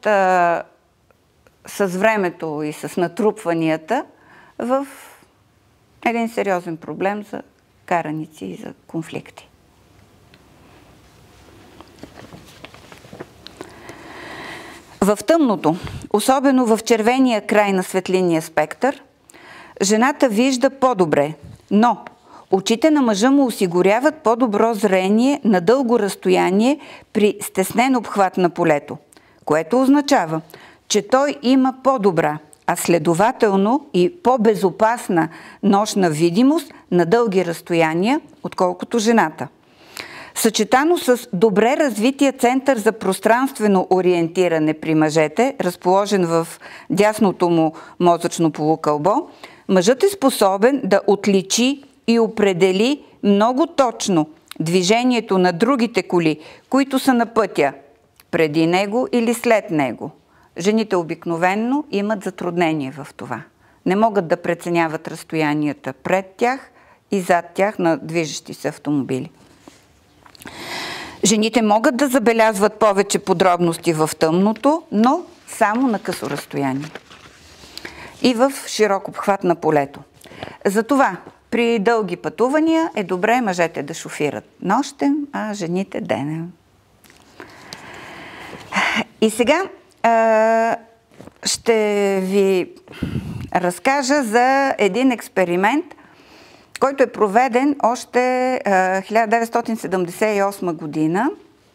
Speaker 2: с времето и с натрупванията в един сериозен проблем за караници и за конфликти. В тъмното, особено в червения край на светлинния спектър, жената вижда по-добре, но очите на мъжа му осигуряват по-добро зрение на дълго разстояние при стеснен обхват на полето, което означава, че той има по-добра, а следователно и по-безопасна нощна видимост на дълги разстояния, отколкото жената. Съчетано с добре развития център за пространствено ориентиране при мъжете, разположен в дясното му мозъчно полукълбо, мъжът е способен да отличи и определи много точно движението на другите коли, които са на пътя, преди него или след него. Жените обикновенно имат затруднение в това. не могат да преценяват разстоянията пред тях и зад тях на движещи се автомобили. Жените могат да забелязват повече подробности в тъмното, но само на късо разстояние и в широк обхват на полето. Затова при дълги пътувания е добре мъжете да шофират нощем, а жените денем. И сега ще ви разкажа за един експеримент, който е проведен още 1978 година.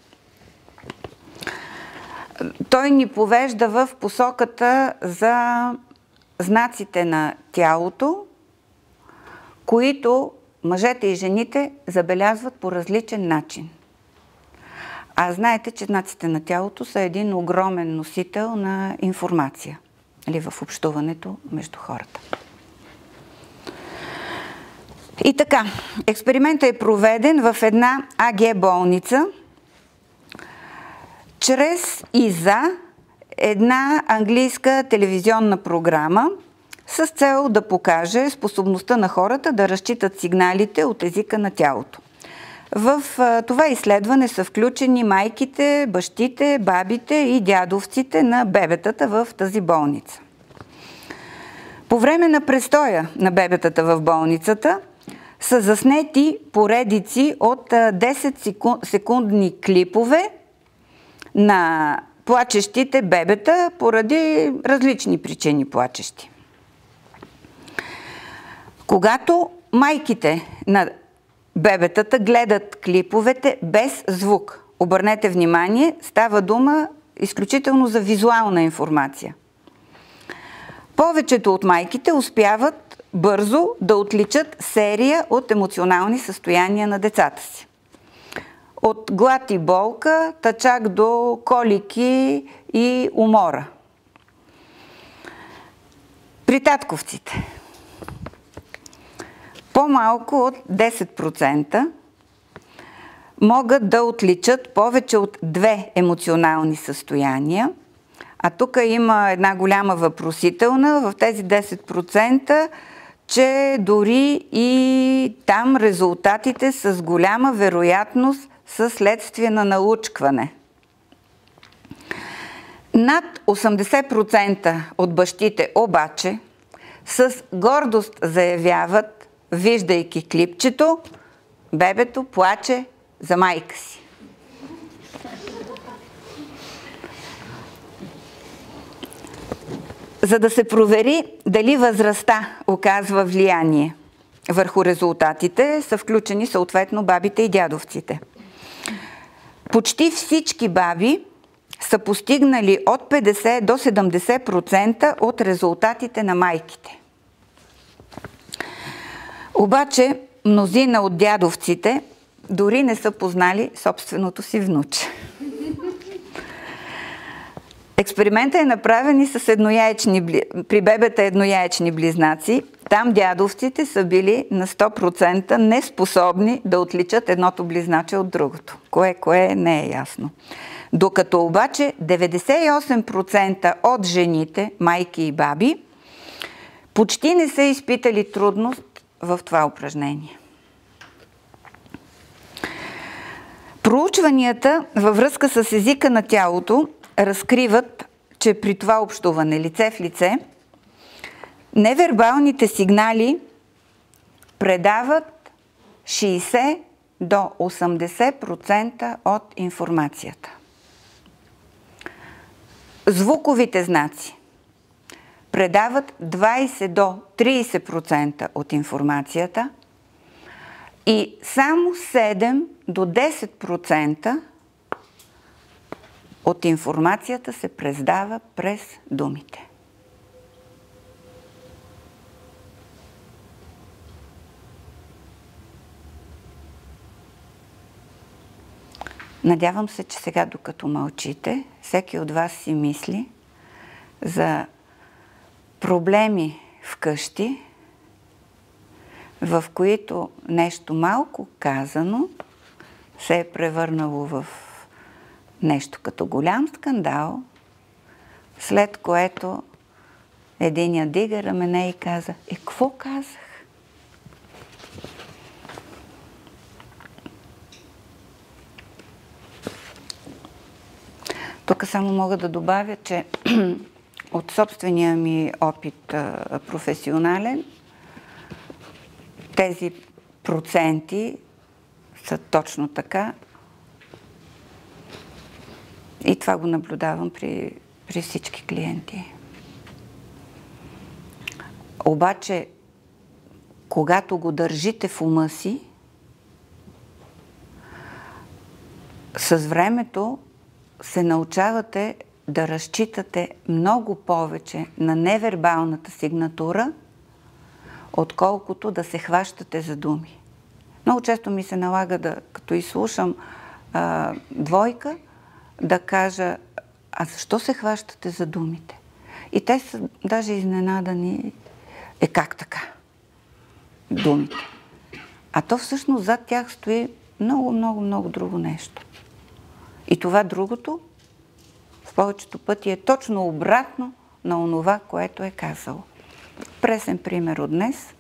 Speaker 2: Той ни повежда в посоката за знаците на тялото, които мъжете и жените забелязват по различен начин. А знаете, че знаците на тялото са един огромен носител на информация в общуването между хората. И така, експериментът е проведен в една АГ болница чрез и за една английска телевизионна програма с цел да покаже способността на хората да разчитат сигналите от езика на тялото. В това изследване са включени майките, бащите, бабите и дядовците на бебетата в тази болница. По време на престоя на бебетата в болницата са заснети поредици от 10-секундни клипове на плачещите бебета поради различни причини плачещи. Когато майките на бебетата гледат клиповете без звук, обърнете внимание, става дума изключително за визуална информация. Повечето от майките успяват бързо да отличат серия от емоционални състояния на децата си. От глад и болка, та чак до колики и умора. При татковците по-малко от 10% могат да отличат повече от 2 емоционални състояния. А тук има една голяма въпросителна в тези 10%, че дори и там резултатите с голяма вероятност са следствие на научкване. Над 80% от бащите обаче с гордост заявяват, виждайки клипчето, бебето плаче за майка си. За да се провери дали възрастта оказва влияние върху резултатите, са включени съответно бабите и дядовците. Почти всички баби са постигнали от 50 до 70% от резултатите на майките. Обаче мнозина от дядовците дори не са познали собственото си внуче. Експериментът е направен и с при бебета еднояечни близнаци. Там дядовците са били на 100% неспособни да отличат едното близначе от другото. Кое не е ясно. Докато обаче 98% от жените, майки и баби, почти не са изпитали трудност в това упражнение. Проучванията във връзка с езика на тялото разкриват, че при това общуване лице в лице, невербалните сигнали предават 60 до 80% от информацията. Звуковите знаци предават 20 до 30% от информацията и само 7 до 10% от информацията се предава през думите. Надявам се, че сега, докато мълчите, всеки от вас си мисли за проблеми вкъщи, в които нещо малко казано се е превърнало в нещо като голям скандал, след което Единия дига рамене и каза: какво казах? Тук само мога да добавя, че от собствения ми опит професионален, тези проценти са точно така. И това го наблюдавам при всички клиенти. Обаче, когато го държите в ума си, с времето се научавате да разчитате много повече на невербалната сигнатура, отколкото да се хващате за думи. Много често ми се налага, като изслушам двойка, да кажа: а защо се хващате за думите? И те са даже изненадани: как така? Думите. А то всъщност зад тях стои много, много, много друго нещо. И това другото в повечето пъти е точно обратно на онова, което е казало. Пресен пример от днес.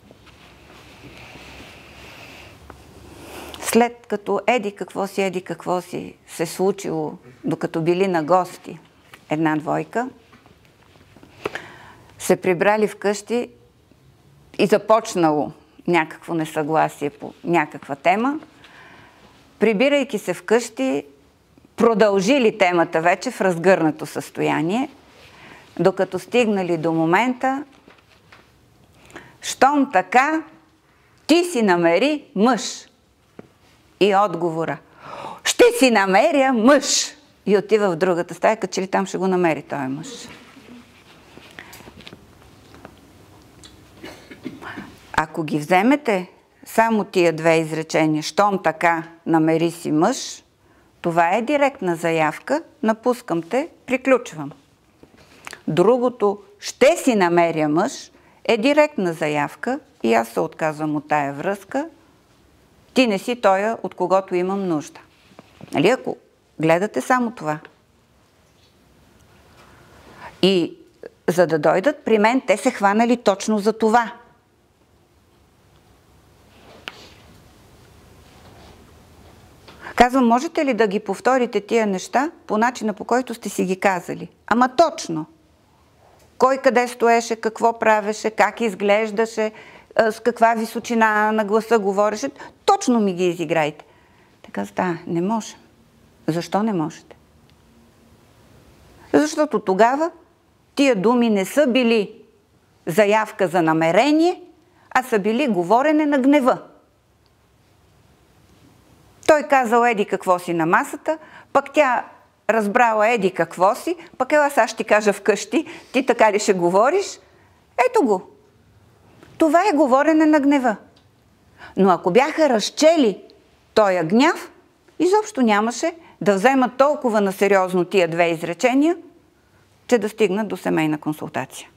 Speaker 2: След като еди какво си се случило, докато били на гости една двойка, се прибрали вкъщи и започнало някакво несъгласие по някаква тема. Прибирайки се вкъщи, продължили темата вече в разгърнато състояние, докато стигнали до момента: щом така, ти си намери мъж. И отговора: ще си намеря мъж. И отива в другата стая, като че ли там ще го намери този мъж. Ако ги вземете само тия две изречения: щом така, намери си мъж, това е директна заявка: напускам те, приключвам. Другото: ще си намеря мъж, е директна заявка и аз се отказвам от тая връзка. Ти не си тоя, от когото имам нужда. Нали, ако гледате само това. И за да дойдат при мен, те се хванали точно за това. Казвам: можете ли да ги повторите тия неща по начина, по който сте си ги казали? Ама точно. Кой къде стоеше, какво правеше, как изглеждаше, с каква височина на гласа говореше. Точно ми ги изиграйте. Така, да, не можем. Защо не можете? Защото тогава тия думи не са били заявка за намерение, а са били говорене на гнева. Той казал еди какво си на масата, пък тя разбрала еди какво си, пък ела сега ще ти кажа вкъщи, ти така ли ще говориш? Ето го. Това е говорене на гнева. Но ако бяха разчели тоя гняв, изобщо нямаше да вземат толкова насериозно тия две изречения, че да стигнат до семейна консултация.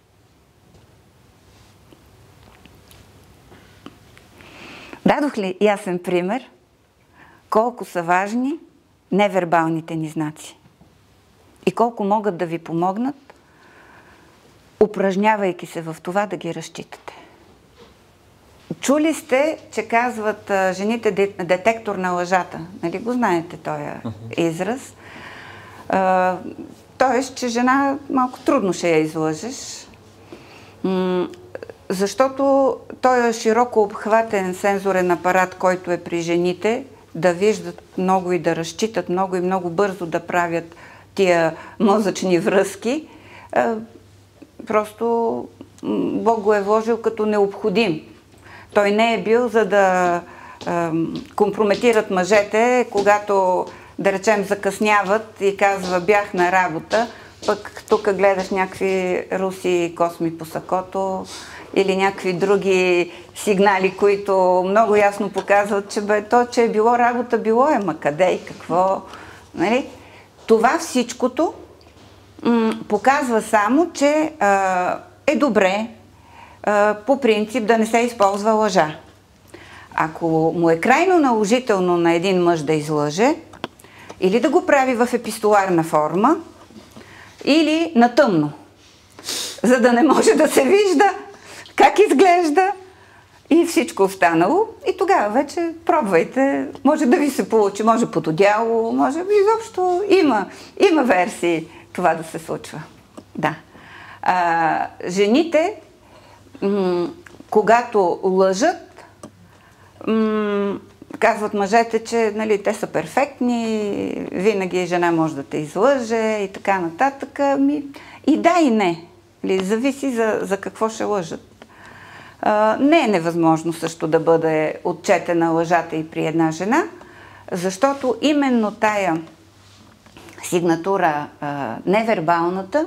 Speaker 2: Дадох ли ясен пример колко са важни невербалните ни знаци и колко могат да ви помогнат, упражнявайки се в това да ги разчитате? Чули сте, че казват жените детектор на лъжата. Нали го знаете този израз? Тоест, че жена малко трудно ще я излъжеш, защото той е широко обхватен сензорен апарат, който е при жените, да виждат много и да разчитат много и много бързо да правят тия мозъчни връзки. Просто Бог го е вложил като необходим. Той не е бил за да компрометират мъжете, когато, да речем, закъсняват и казва: бях на работа, пък тук гледаш някакви руси косми по сакото или някакви други сигнали, които много ясно показват, че то, че е било работа, било е, ма къде и какво. Нали? Това всичкото показва само, че е добре по принцип да не се използва лъжа. Ако му е крайно наложително на един мъж да излъже, или да го прави в епистоларна форма, или на тъмно. за да не може да се вижда как изглежда и всичко останало. И тогава вече пробвайте. Може да ви се получи, може под одяло, може изобщо има версии това да се случва. Да. Жените, когато лъжат, казват мъжете, че нали, те са перфектни, винаги жена може да те излъже и така нататък. И да, и не. Зависи за какво ще лъжат. Не е невъзможно също да бъде отчетена лъжата и при една жена, защото именно тая сигнатура, невербалната,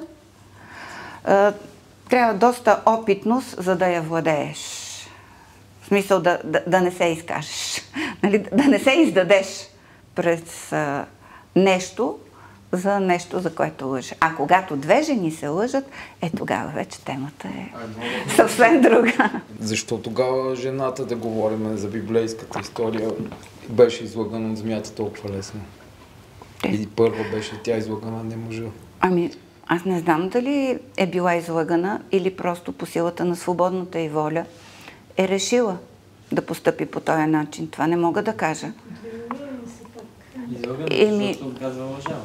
Speaker 2: трябва доста опитност, за да я владееш. В смисъл да не се изкажеш, да не се издадеш през нещо, за което лъжа. А когато две жени се лъжат, тогава вече темата е съвсем друга.
Speaker 9: Защо тогава жената, да говорим за библейската история, беше излъгана от змията толкова лесно? И първо беше тя излъгана, не мъжа.
Speaker 2: Аз не знам дали е била излъгана или просто по силата на свободната й воля е решила да постъпи по този начин. Това не мога да кажа.
Speaker 1: Излъгана, защото казва лъжа.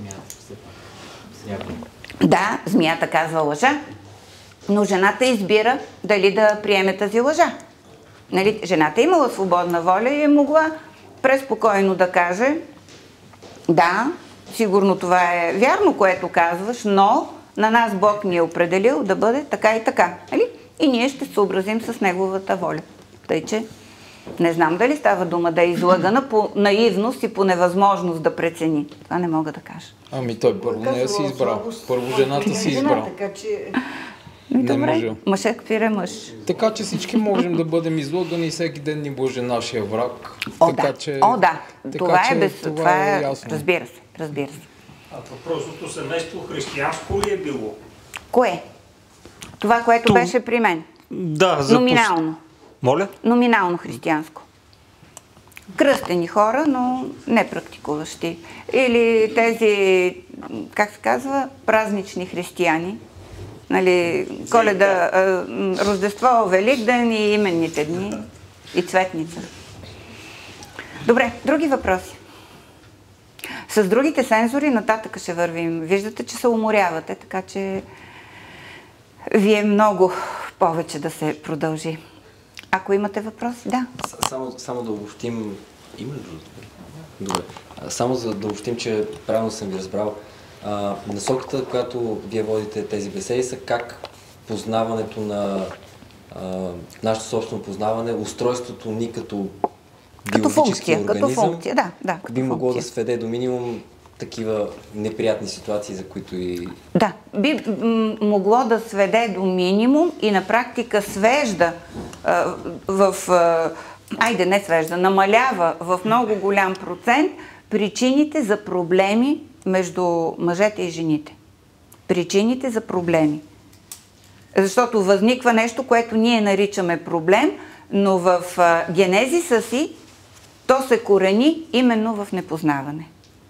Speaker 2: Да, змията казва лъжа, но жената избира дали да приеме тази лъжа. Нали, жената е имала свободна воля и е могла преспокойно да каже: да, сигурно това е вярно, което казваш, но на нас Бог ни е определил да бъде така и така. Нали? И ние ще се съобразим с неговата воля. Тъй, че не знам дали става дума да е излъгана по наивност и по невъзможност да прецени. Това не мога да кажа.
Speaker 9: Той първо не си избрал. Първо жената си избрал. Не мъжа.
Speaker 2: Мъжът спира мъж.
Speaker 9: Така че всички можем да бъдем излъгани и всеки ден ни лъже нашия враг.
Speaker 2: Това е ясно. Разбира се.
Speaker 4: А въпросното семейство християнско ли е било?
Speaker 2: Кое? Това, което беше при мен?
Speaker 4: Да.
Speaker 2: Номинално.
Speaker 4: Моля?
Speaker 2: Номинално християнско. Кръстени хора, но не практикуващи. Или тези, как се казва, празнични християни. Нали, Коледа, Рождество, Великден и именните дни и Цветница. Добре, други въпроси? С другите сензори нататък ще вървим. Виждате, че се уморявате, така че вие много повече да се продължи. Ако имате въпроси, да.
Speaker 6: Само да обобщим. Има ли друго? Добре. Само за да обобщим, че правилно съм ви разбрал. Насоката, която вие водите тези беседи, са как познаването на нашето собствено познаване, устройството ни като биологически организъм, би могло да сведе до минимум такива неприятни ситуации, за които и...
Speaker 2: Да, би могло да сведе до минимум и на практика свежда намалява в много голям процент причините за проблеми между мъжете и жените. Причините за проблеми. Защото възниква нещо, което ние наричаме проблем, но в генезиса си то се корени именно в непознаване.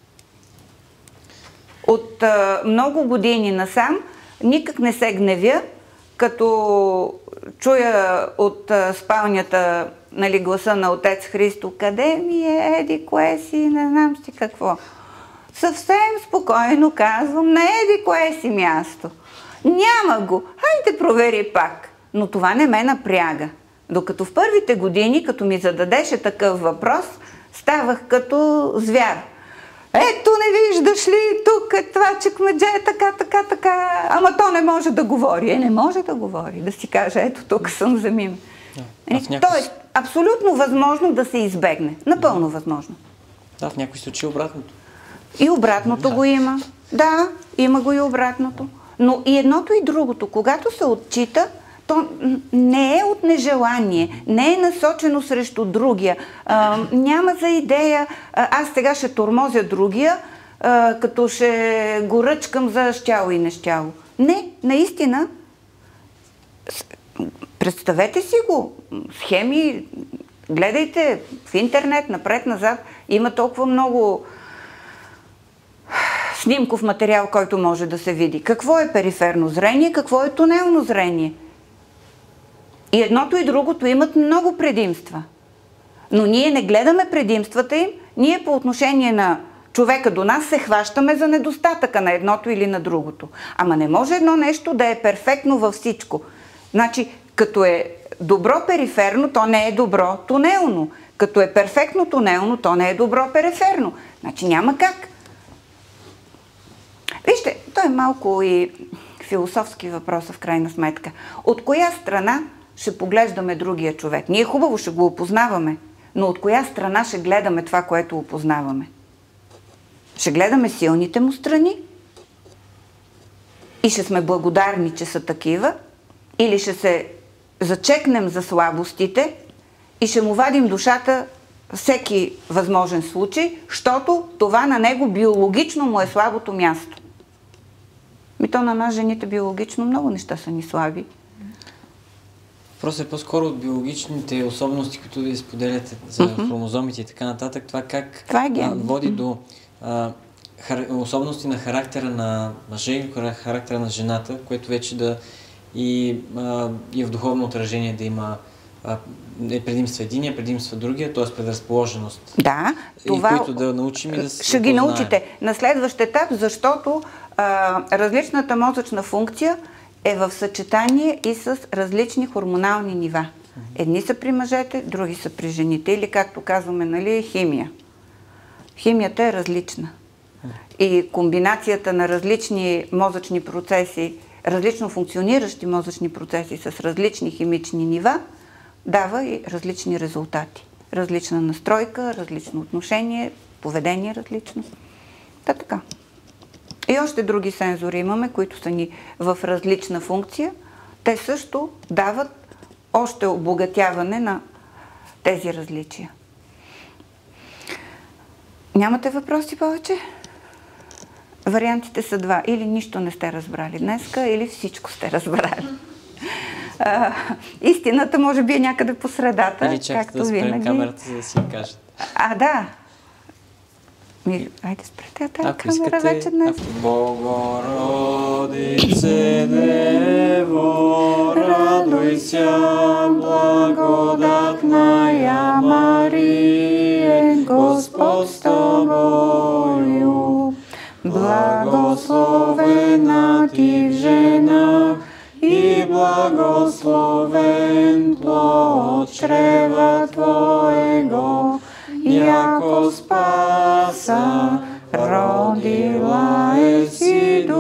Speaker 2: От много години насам никак не се гневя, като чуя от спалнята, нали, гласа на отец Христо: къде ми е, еди кое си, не знам си какво. Съвсем спокойно казвам: на еди кое си място. Няма го, хайде провери пак. Но това не ме напряга. Докато в първите години, като ми зададеше такъв въпрос, ставах като звяр. Ето, не виждаш ли, тук е това чекмедже, така. Ама то не може да говори. Не може да говори. Да си каже: ето, тук съм, вземи ме. Тоест, абсолютно възможно да се избегне. Напълно възможно.
Speaker 1: Да, в някои случаи обратното.
Speaker 2: И обратното го има. Да, има го и обратното. Но и едното и другото, когато се отчита, то не е от нежелание, не е насочено срещу другия. Няма за идея, аз сега ще тормозя другия, като ще го ръчкам за щяло и нещяло. Не, наистина, представете си го, схеми, гледайте в интернет, напред-назад, има толкова много снимков материал, който може да се види. Какво е периферно зрение, какво е тунелно зрение. И едното и другото имат много предимства. Но ние не гледаме предимствата им, ние по отношение на човека до нас се хващаме за недостатъка на едното или на другото. Ама не може едно нещо да е перфектно във всичко. Значи, като е добро периферно, то не е добро тунелно. Като е перфектно тунелно, то не е добро периферно. Значи няма как. Вижте, той е малко и философски въпрос в крайна сметка. От коя страна ще поглеждаме другия човек? Ние хубаво ще го опознаваме, но от коя страна ще гледаме това, което опознаваме? Ще гледаме силните му страни и ще сме благодарни, че са такива, или ще се зачекнем за слабостите и ще му вадим душата всеки възможен случай, защото това на него биологично му е слабото място. То на нас, жените, биологично много неща са ни слаби.
Speaker 1: Въпросът е по-скоро от биологичните особености, които ви споделяте за хромозомите и така нататък. Това как води до особености на характера на мъжа и характера на жената, което вече да и в духовно отражение да има предимства единия, предимства другия, т.е. предразположеност.
Speaker 2: Да, това
Speaker 1: които да научим и да се
Speaker 2: ще ги научите на следващ етап, защото различната мозъчна функция е в съчетание и с различни хормонални нива. Едни са при мъжете, други са при жените, или както казваме, нали, химия. Химията е различна. И комбинацията на различни мозъчни процеси, различно функциониращи мозъчни процеси с различни химични нива, дава и различни резултати. Различна настройка, различно отношение, поведение различно. Така. И още други сензори имаме, които са ни в различна функция. Те също дават още обогатяване на тези различия. Нямате въпроси повече? Вариантите са два. Или нищо не сте разбрали днеска, или всичко сте разбрали. Истината може би е някъде по средата.
Speaker 1: Или чакате да спрем камерата, за да си кажете.
Speaker 2: Да. Айде спрете тази камера вече днес.
Speaker 1: Богородице Дево, радуйся, благодатная Мария, Господ с тобою. Благословена ти в женах и благословен плод чрева твоего, яко спаса родила еси